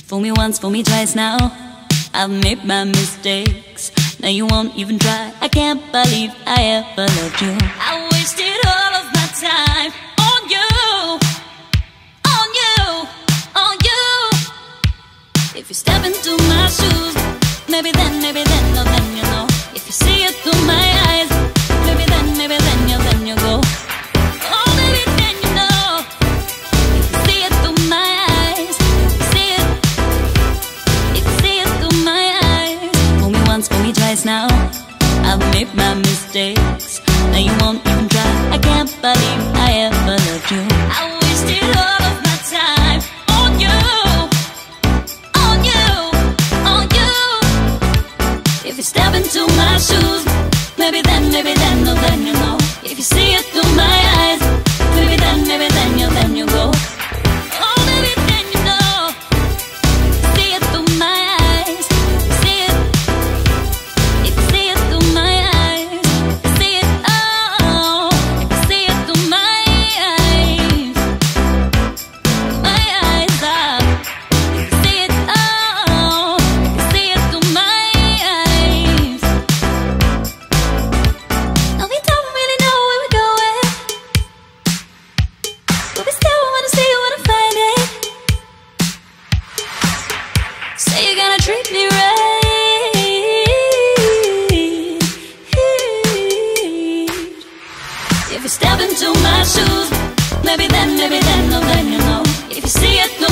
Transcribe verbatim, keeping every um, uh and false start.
Fool me once, fool me twice now. I've made my mistakes. Now you won't even try. I can't believe I ever loved you. I wasted all of my time on you, on you, on you. If you step into my shoes, maybe then, maybe then, no, then you know. If you see it through my eyes, maybe then, maybe then, you, then you go. Oh, maybe then you know. If you see it through my eyes, see it. If you see it through my eyes. Fool me once, fool me twice now. I've made my mistakes. Now you won't even try. I can't believe I ever loved you. I wasted all of my time on you, on you, on you. If you step into my shoes, maybe then, maybe then, no, then you know. If you see it through my eyes, maybe then, maybe then, you, then you go. Oh, maybe then you know. See it through my eyes, see it. If you see it through my eyes, see it, oh. If you see it through my eyes, my eyes are. If you see it, oh. If you see it through my eyes. Now we don't really know where we're going, but we still wanna see, wanna find it. Say you're gonna treat me right. If you step into my shoes, maybe then, maybe then, no, then you know. If you see it